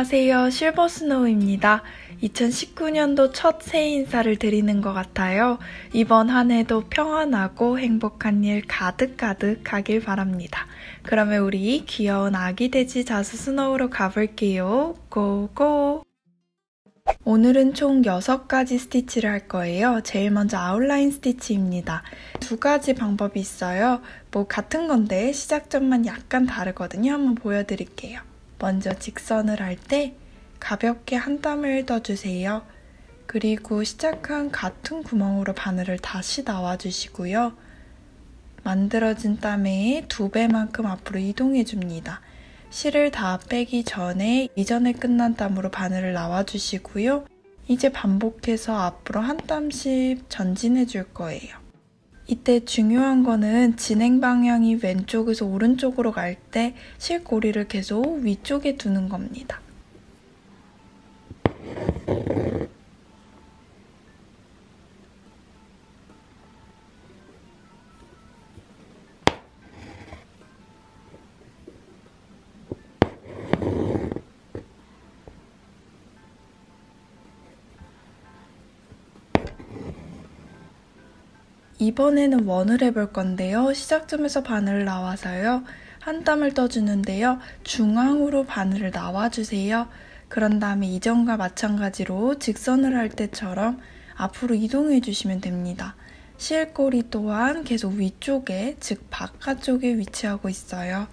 안녕하세요. 실버스노우입니다. 2019년도 첫 새해 인사를 드리는 것 같아요. 이번 한 해도 평안하고 행복한 일 가득가득 가길 바랍니다. 그러면 우리 귀여운 아기 돼지 자수 스노우로 가볼게요. 고고! 오늘은 총 6가지 스티치를 할 거예요. 제일 먼저 아웃라인 스티치입니다. 2가지 방법이 있어요. 같은 건데 시작점만 약간 다르거든요. 한번 보여드릴게요. 먼저 직선을 할 때 가볍게 한 땀을 떠주세요. 그리고 시작한 같은 구멍으로 바늘을 다시 나와주시고요. 만들어진 땀의 2배만큼 앞으로 이동해줍니다. 실을 다 빼기 전에 이전에 끝난 땀으로 바늘을 나와주시고요. 이제 반복해서 앞으로 한 땀씩 전진해줄 거예요. 이때 중요한 거는 진행 방향이 왼쪽에서 오른쪽으로 갈 때 실고리를 계속 위쪽에 두는 겁니다. 이번에는 원을 해볼 건데요. 시작점에서 바늘을 나와서요. 한 땀을 떠주는데요. 중앙으로 바늘을 나와주세요. 그런 다음에 이전과 마찬가지로 직선을 할 때처럼 앞으로 이동해 주시면 됩니다. 실꼬리 또한 계속 위쪽에, 즉 바깥쪽에 위치하고 있어요.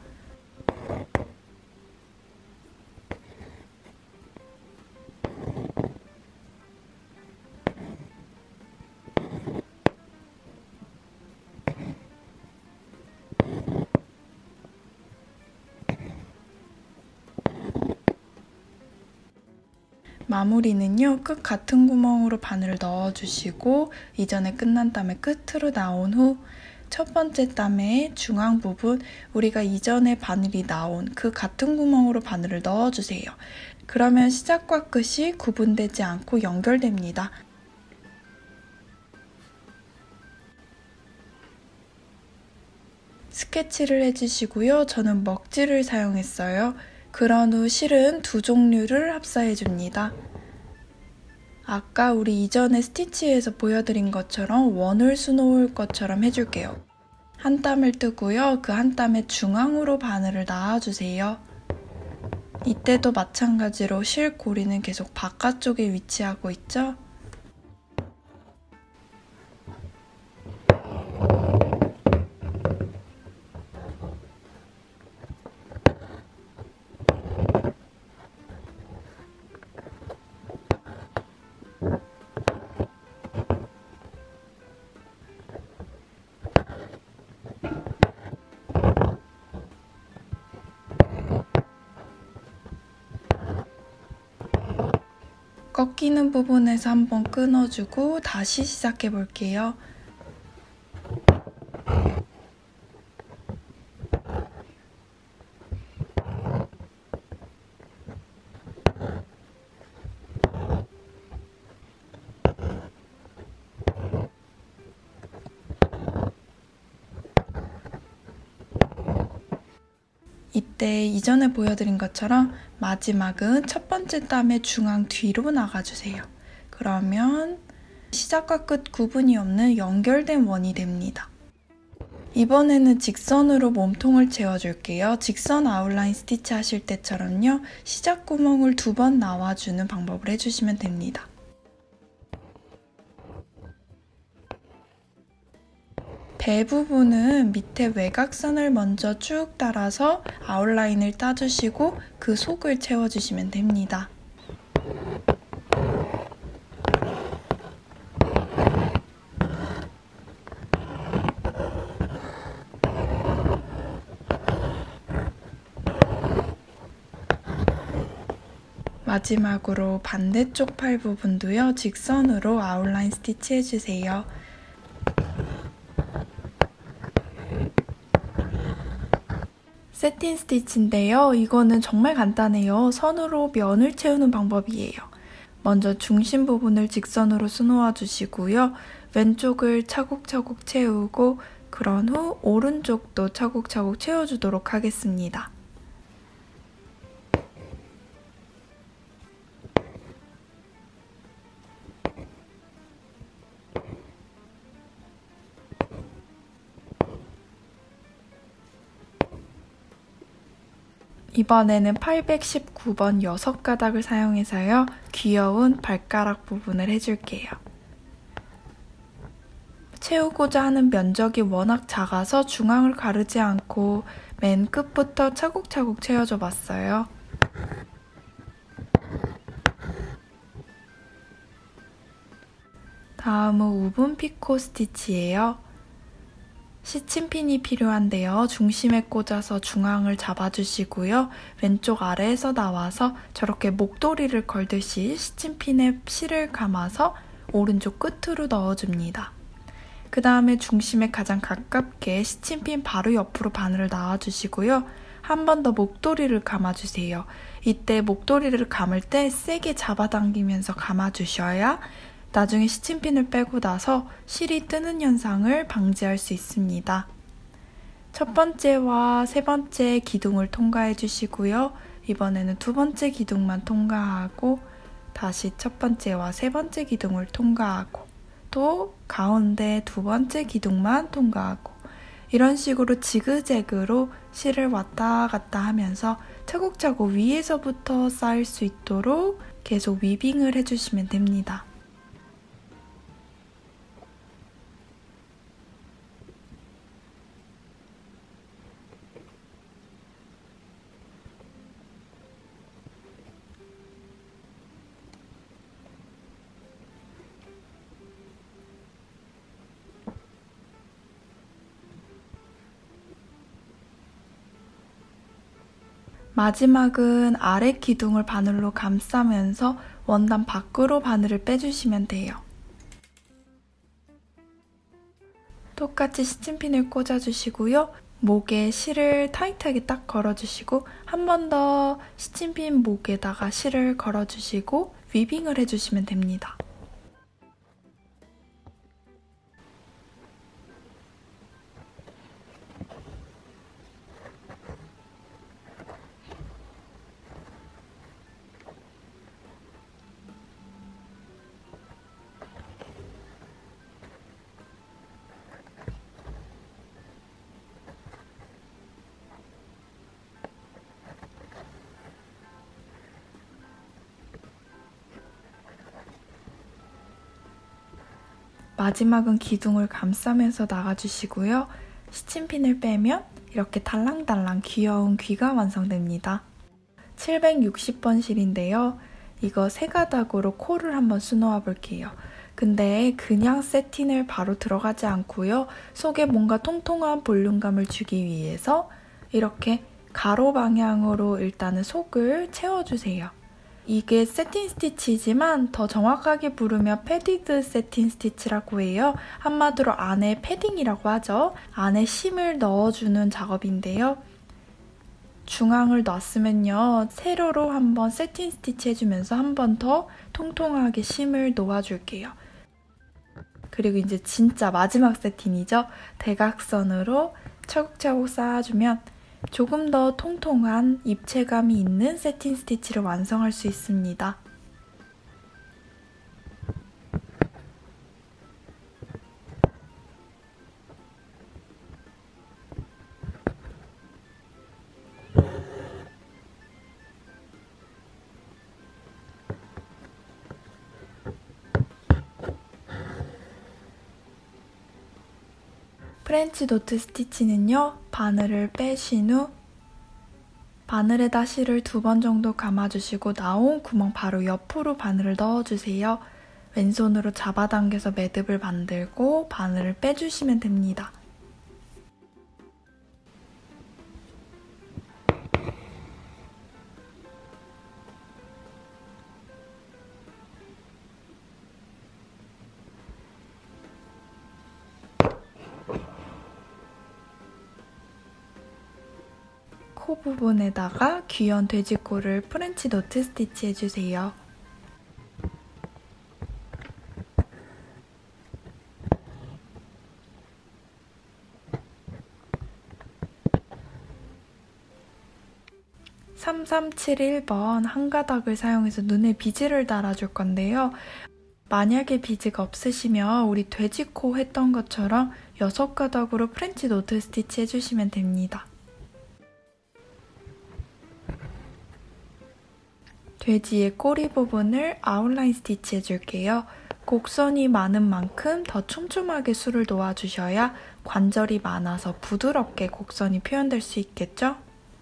마무리는요, 끝 같은 구멍으로 바늘을 넣어주시고 이전에 끝난 땀의 끝으로 나온 후 첫 번째 땀의 중앙 부분, 우리가 이전에 바늘이 나온 그 같은 구멍으로 바늘을 넣어주세요. 그러면 시작과 끝이 구분되지 않고 연결됩니다. 스케치를 해주시고요. 저는 먹지를 사용했어요. 그런 후 실은 2종류를 합사해줍니다. 아까 우리 이전에 스티치에서 보여드린 것처럼 원을 수놓을 것처럼 해줄게요. 한 땀을 뜨고요. 그 한 땀의 중앙으로 바늘을 놔주세요. 이때도 마찬가지로 실 고리는 계속 바깥쪽에 위치하고 있죠? 꺾이는 부분에서 한번 끊어주고 다시 시작해 볼게요. 이때 이전에 보여드린 것처럼 마지막은 첫 번째 땀의 중앙 뒤로 나가주세요. 그러면 시작과 끝 구분이 없는 연결된 원이 됩니다. 이번에는 직선으로 몸통을 채워줄게요. 직선 아웃라인 스티치 하실 때처럼요. 시작 구멍을 2번 나와주는 방법을 해주시면 됩니다. 배 부분은 밑에 외곽선을 먼저 쭉 따라서 아웃라인을 따주시고 그 속을 채워주시면 됩니다. 마지막으로 반대쪽 팔 부분도요. 직선으로 아웃라인 스티치 해주세요. 세틴 스티치인데요. 이거는 정말 간단해요. 선으로 면을 채우는 방법이에요. 먼저 중심 부분을 직선으로 수놓아 주시고요. 왼쪽을 차곡차곡 채우고 그런 후 오른쪽도 차곡차곡 채워주도록 하겠습니다. 이번에는 819번 6가닥을 사용해서요. 귀여운 발가락 부분을 해줄게요. 채우고자 하는 면적이 워낙 작아서 중앙을 가르지 않고 맨 끝부터 차곡차곡 채워줘 봤어요. 다음은 우분 피코 스티치예요. 시침핀이 필요한데요. 중심에 꽂아서 중앙을 잡아주시고요. 왼쪽 아래에서 나와서 저렇게 목도리를 걸듯이 시침핀에 실을 감아서 오른쪽 끝으로 넣어줍니다. 그 다음에 중심에 가장 가깝게 시침핀 바로 옆으로 바늘을 놔주시고요. 한 번 더 목도리를 감아주세요. 이때 목도리를 감을 때 세게 잡아당기면서 감아주셔야 나중에 시침핀을 빼고 나서 실이 뜨는 현상을 방지할 수 있습니다. 첫 번째와 세 번째 기둥을 통과해 주시고요. 이번에는 두 번째 기둥만 통과하고 다시 첫 번째와 세 번째 기둥을 통과하고 또 가운데 두 번째 기둥만 통과하고 이런 식으로 지그재그로 실을 왔다 갔다 하면서 차곡차곡 위에서부터 쌓일 수 있도록 계속 위빙을 해주시면 됩니다. 마지막은 아래 기둥을 바늘로 감싸면서 원단 밖으로 바늘을 빼주시면 돼요. 똑같이 시침핀을 꽂아주시고요. 목에 실을 타이트하게 딱 걸어주시고 한 번 더 시침핀 목에다가 실을 걸어주시고 위빙을 해주시면 됩니다. 마지막은 기둥을 감싸면서 나가주시고요. 시침핀을 빼면 이렇게 달랑달랑 귀여운 귀가 완성됩니다. 760번 실인데요. 이거 3가닥으로 코를 한번 수놓아 볼게요. 근데 그냥 세틴을 바로 들어가지 않고요. 속에 뭔가 통통한 볼륨감을 주기 위해서 이렇게 가로 방향으로 일단은 속을 채워주세요. 이게 세틴 스티치지만 더 정확하게 부르면 패디드 세틴 스티치라고 해요. 한마디로 안에 패딩이라고 하죠. 안에 심을 넣어주는 작업인데요. 중앙을 놨으면요. 세로로 한번 세틴 스티치 해주면서 한 번 더 통통하게 심을 놓아줄게요. 그리고 이제 진짜 마지막 세틴이죠. 대각선으로 차곡차곡 쌓아주면 조금 더 통통한 입체감이 있는 세틴 스티치를 완성할 수 있습니다. 프렌치 도트 스티치는요. 바늘을 빼신 후 바늘에다 실을 2번 정도 감아주시고 나온 구멍 바로 옆으로 바늘을 넣어주세요. 왼손으로 잡아당겨서 매듭을 만들고 바늘을 빼주시면 됩니다. 코 부분에다가 귀여운 돼지코를 프렌치 도트 스티치 해주세요. (3371번) 한 가닥을 사용해서 눈에 비즈를 달아줄 건데요. 만약에 비즈가 없으시면 우리 돼지코 했던 것처럼 6가닥으로 프렌치 노트 스티치 해주시면 됩니다. 돼지의 꼬리 부분을 아웃라인 스티치 해줄게요. 곡선이 많은 만큼 더 촘촘하게 술을 놓아주셔야 관절이 많아서 부드럽게 곡선이 표현될 수 있겠죠?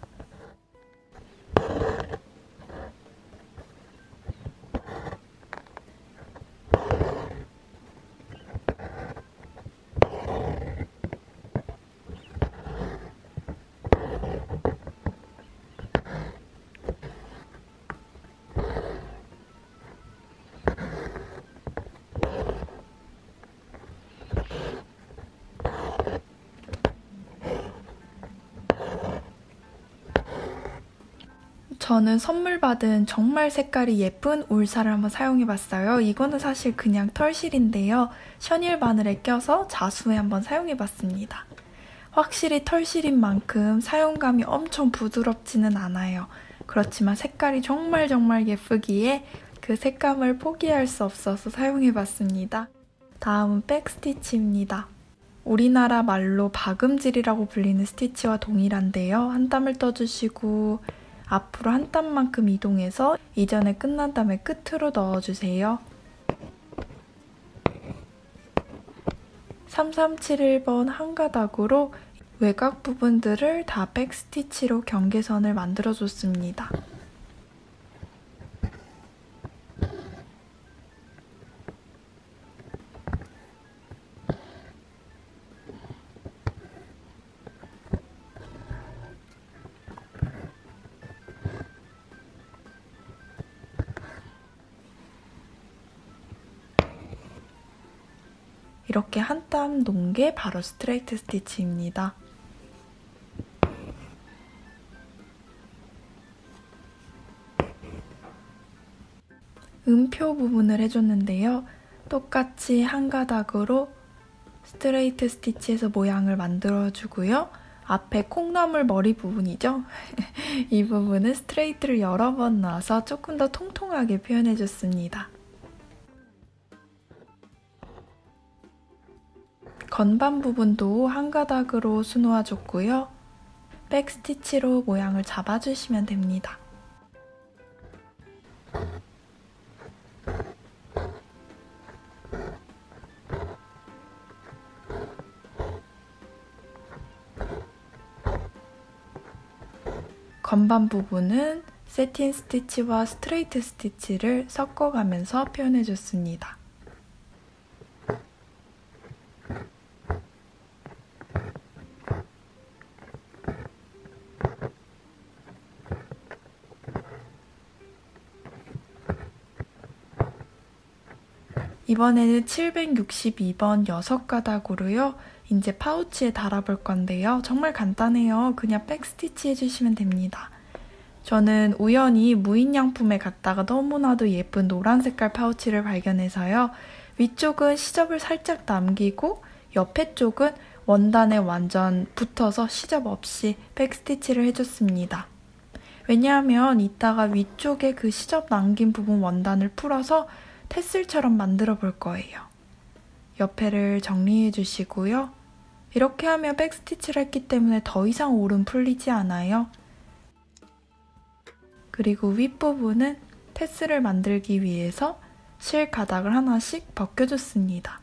저는 선물 받은 정말 색깔이 예쁜 울살을 한번 사용해봤어요. 이거는 사실 그냥 털실인데요. 셔닐 바늘에 껴서 자수에 한번 사용해봤습니다. 확실히 털실인 만큼 사용감이 엄청 부드럽지는 않아요. 그렇지만 색깔이 정말 예쁘기에 그 색감을 포기할 수 없어서 사용해봤습니다. 다음은 백스티치입니다. 우리나라 말로 박음질이라고 불리는 스티치와 동일한데요. 한 땀을 떠주시고 앞으로 한 땀만큼 이동해서 이전에 끝난 다음에 끝으로 넣어주세요. 3371번 한 가닥으로 외곽 부분들을 다 백스티치로 경계선을 만들어줬습니다. 이렇게 한 땀 놓은 게 바로 스트레이트 스티치입니다. 음표 부분을 해줬는데요. 똑같이 한 가닥으로 스트레이트 스티치에서 모양을 만들어주고요. 앞에 콩나물 머리 부분이죠? 이 부분은 스트레이트를 여러 번 놔서 조금 더 통통하게 표현해줬습니다. 건반 부분도 한 가닥으로 수놓아줬고요. 백스티치로 모양을 잡아주시면 됩니다. 건반 부분은 세틴 스티치와 스트레이트 스티치를 섞어가면서 표현해줬습니다. 이번에는 762번 6가닥으로요. 이제 파우치에 달아볼 건데요. 정말 간단해요. 그냥 백스티치 해주시면 됩니다. 저는 우연히 무인양품에 갔다가 너무나도 예쁜 노란 색깔 파우치를 발견해서요. 위쪽은 시접을 살짝 남기고 옆에 쪽은 원단에 완전 붙어서 시접 없이 백스티치를 해줬습니다. 왜냐하면 이따가 위쪽에 그 시접 남긴 부분 원단을 풀어서 테슬처럼 만들어 볼 거예요. 옆에를 정리해 주시고요. 이렇게 하면 백스티치를 했기 때문에 더 이상 올은 풀리지 않아요. 그리고 윗부분은 테슬을 만들기 위해서 실 가닥을 하나씩 벗겨줬습니다.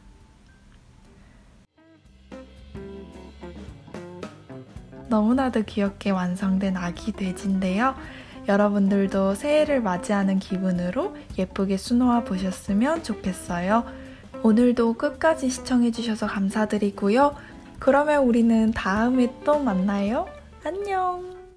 너무나도 귀엽게 완성된 아기 돼지인데요. 여러분들도 새해를 맞이하는 기분으로 예쁘게 수놓아 보셨으면 좋겠어요. 오늘도 끝까지 시청해주셔서 감사드리고요. 그러면 우리는 다음에 또 만나요. 안녕!